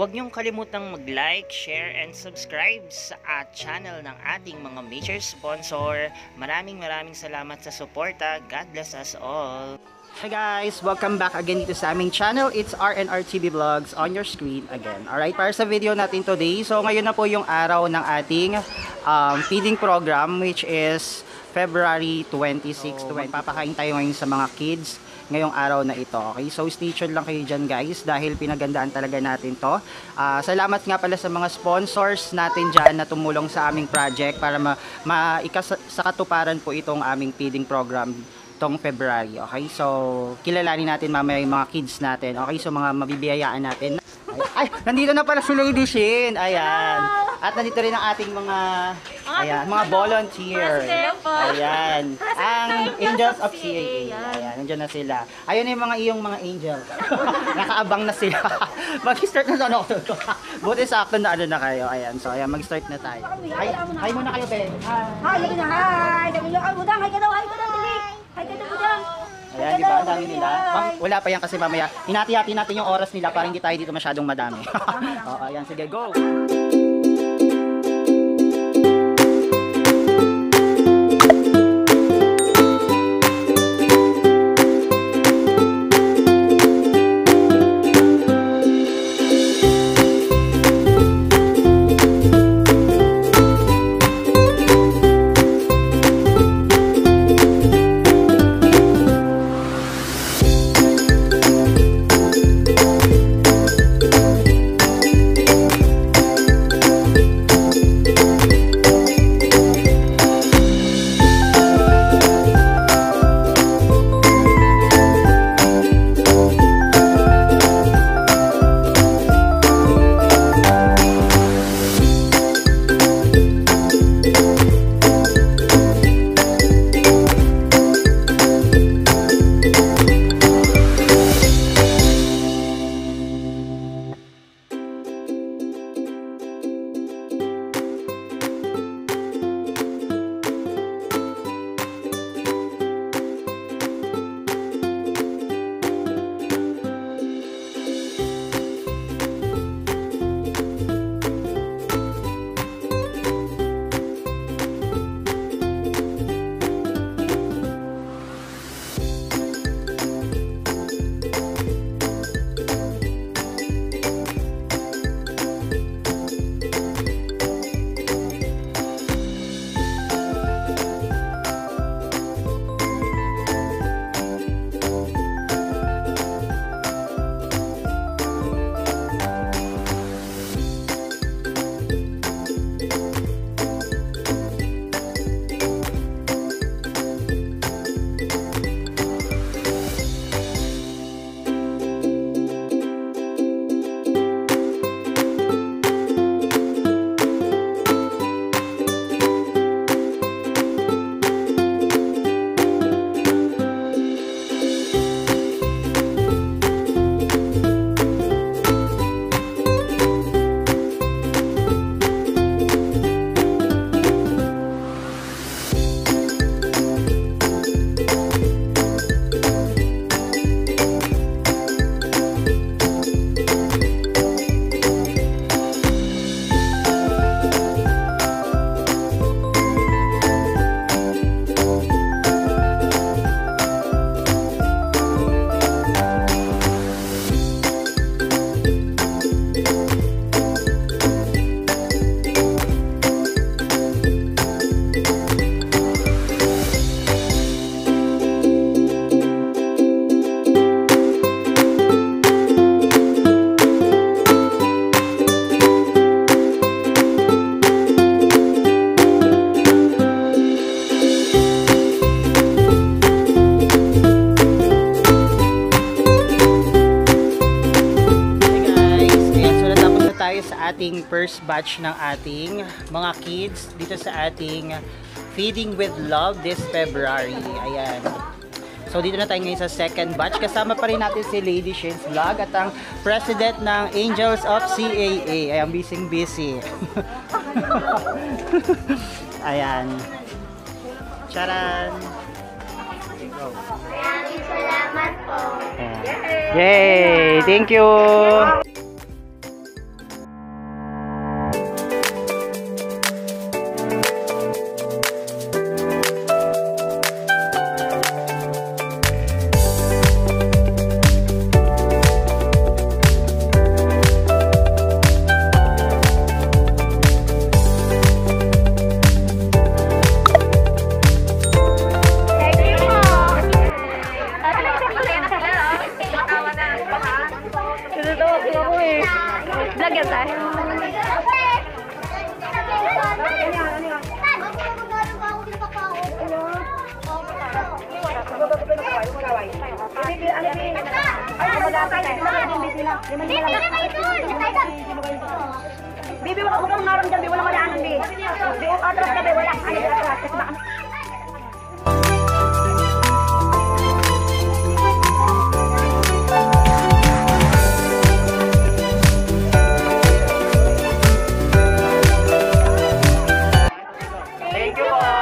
Huwag niyong kalimutang mag-like, share, and subscribe sa channel ng ating mga major sponsor. Maraming salamat sa suporta. God bless us all. Hi guys! Welcome back again dito sa aming channel. It's RNR TV Vlogs on your screen again. Alright, para sa video natin today, so ngayon na po yung araw ng ating feeding program, which is February 26. Magpapakain tayo ngayon sa mga kids ngayong araw na ito. Okay, so stay tuned lang kayo dyan guys, dahil pinagandaan talaga natin to. Salamat nga pala sa mga sponsors natin dyan na tumulong sa aming project para maikasakatuparan po itong aming feeding program tong February. Okay, so kilalanin natin mamaya yung mga kids natin. Okay, so mga mabibiyayaan natin. Ay, nandito na pala si Lady Shin. Ayan. At nandito rin ang ating mga mga volunteer. Ayan. Ang Angels of CAA. Ayan, nandiyan na sila. Ayun yung iyong mga angel. Nakaabang na sila. Mag-start na sana ako. Buti sakto na na kayo. Ayan, so ayan, mag-start na tayo. Hi muna kayo, Ben. Hi, hi. Hi ka daw. Ayan, di ba? Ang dami nila. Wala pa yan kasi mamaya. Hinati-hati natin yung oras nila para hindi tayo dito masyadong madami. Ayan, sige, go! Ating first batch ng ating mga kids dito sa ating Feeding with Love this February. Ayan. So dito na tayo ngayon sa second batch. Kasama pa rin natin si Lady Shin's Vlog at ang president ng Angels of CAA. Ayan, busy. Ayan. Charan! Okay, go. Maraming salamat po. Yay! Thank you! to. Vlog yan tayo. Bibi, wala ko kang naroon dyan, Bibi, wala malaan, Bibi. Bibi, atras ka, Bibi, wala. Ano, atras, kasi baka... Thank you po!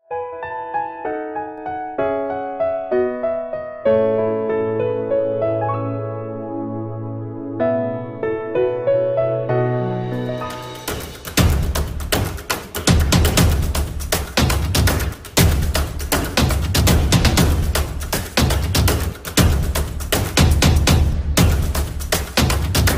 Thank